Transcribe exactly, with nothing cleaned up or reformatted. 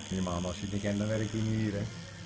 Je man, als je het niet kent, dan werkt hij niet hier, hè?